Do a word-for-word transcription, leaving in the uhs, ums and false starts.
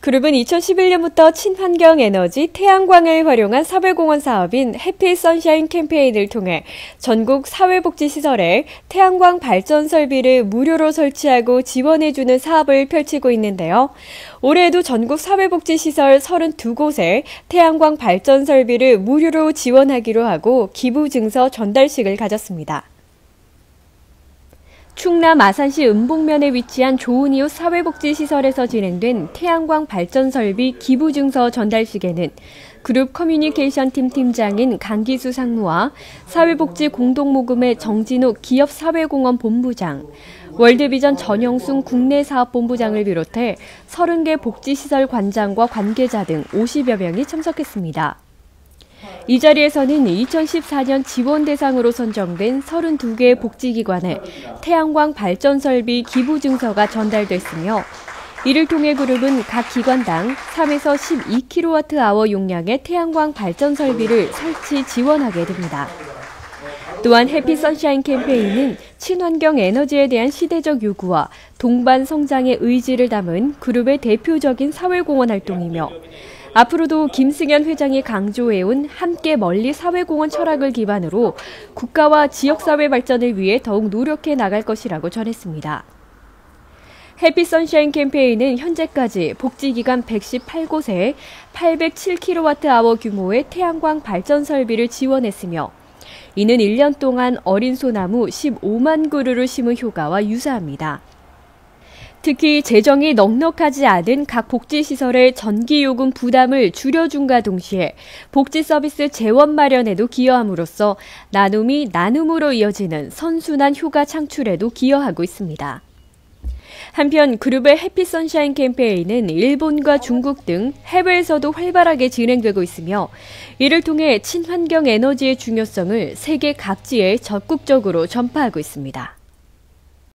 그룹은 이천십일 년부터 친환경 에너지 태양광을 활용한 사회공헌 사업인 해피 선샤인 캠페인을 통해 전국 사회복지시설에 태양광 발전 설비를 무료로 설치하고 지원해주는 사업을 펼치고 있는데요. 올해에도 전국 사회복지시설 서른두 곳에 태양광 발전 설비를 무료로 지원하기로 하고 기부 증서 전달식을 가졌습니다. 충남 아산시 은봉면에 위치한 좋은이웃 사회복지시설에서 진행된 태양광 발전 설비 기부 증서 전달식에는 그룹 커뮤니케이션팀 팀장인 강기수 상무와 사회복지 공동모금회 정진욱 기업사회공헌본부장, 월드비전 전영순 국내사업본부장을 비롯해 서른 개 복지시설 관장과 관계자 등 오십여 명이 참석했습니다. 이 자리에서는 이천십사 년 지원 대상으로 선정된 서른두 개의 복지기관에 태양광 발전 설비 기부 증서가 전달됐으며 이를 통해 그룹은 각 기관당 삼에서 십이 킬로와트아워 용량의 태양광 발전 설비를 설치 지원하게 됩니다. 또한 해피 선샤인 캠페인은 친환경 에너지에 대한 시대적 요구와 동반 성장의 의지를 담은 그룹의 대표적인 사회공헌 활동이며 앞으로도 김승현 회장이 강조해온 함께 멀리 사회공헌 철학을 기반으로 국가와 지역사회 발전을 위해 더욱 노력해 나갈 것이라고 전했습니다. 해피 선샤인 캠페인은 현재까지 복지기관 백십팔 곳에 팔백칠 킬로와트아워 규모의 태양광 발전 설비를 지원했으며 이는 일 년 동안 어린 소나무 십오만 그루를 심은 효과와 유사합니다. 특히 재정이 넉넉하지 않은 각 복지시설의 전기요금 부담을 줄여준과 동시에 복지 서비스 재원 마련에도 기여함으로써 나눔이 나눔으로 이어지는 선순환 효과 창출에도 기여하고 있습니다. 한편 그룹의 해피 선샤인 캠페인은 일본과 중국 등 해외에서도 활발하게 진행되고 있으며 이를 통해 친환경 에너지의 중요성을 세계 각지에 적극적으로 전파하고 있습니다.